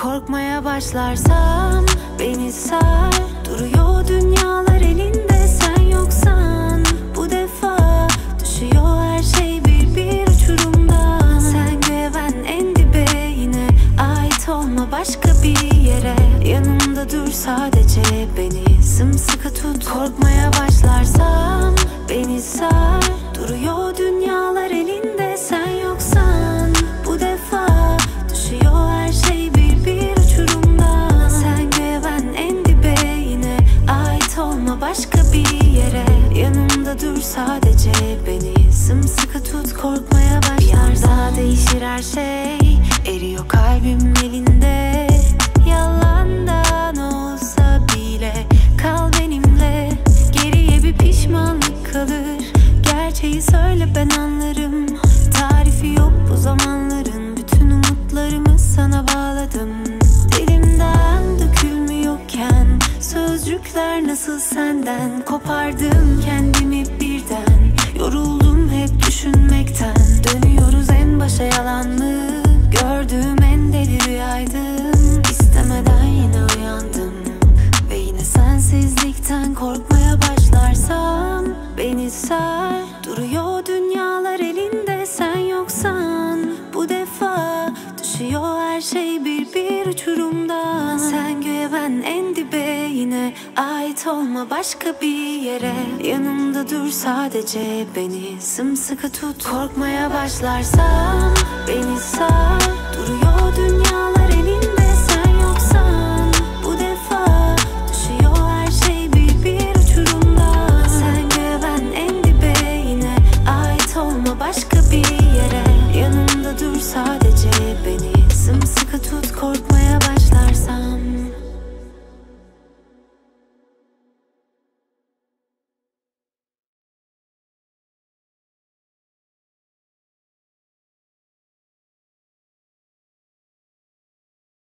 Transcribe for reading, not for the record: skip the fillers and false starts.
Korkmaya başlarsam beni sar. Duruyor dünyalar elinde, sen yoksan. Bu defa düşüyor her şey bir uçurumdan. Sen göğe, ben en dibe, yine ait olma başka bir yere. Yanımda dur sadece, beni sımsıkı tut. Korkmaya başlarsam beni sar. Duruyor dünyalar elinde, sen yoksan. Bu defa düşüyor her şey bir uçurumdan. Sen göğe, ben en dibe, yine ait olma başka bir yere. Yanımda dur sadece, beni sımsıkı tut. Korkmaya başlarsam bir anda değişir her şey. Eriyor kalbim elinde. Yalandan olsa bile kal benimle. Geriye bir pişmanlık kalır. Gerçeği söyle, ben anlarım. Tarifi yok bu zamanların. Bütün umutlarımı sana bağladım. Dilimden dökülmüyorken sözcükler nasıl senden. Kopardım kendimi birden. Yoruldum hep düşünmekten. Dönüyoruz en başa, yalan mı? Gördüğüm en deli rüyaydım. İstemeden yine uyandım. Ve yine sensizlikten korkmaya başlarsam beni sar. Duruyor dünyalar elinde, sen yoksan. Bu defa düşüyor her şey bir uçurumdan. Sen göğe, ben en dibe, yine ait olma başka bir yere. Yanımda dur sadece, beni sımsıkı tut. Korkmaya başlarsam beni sar. Duruyor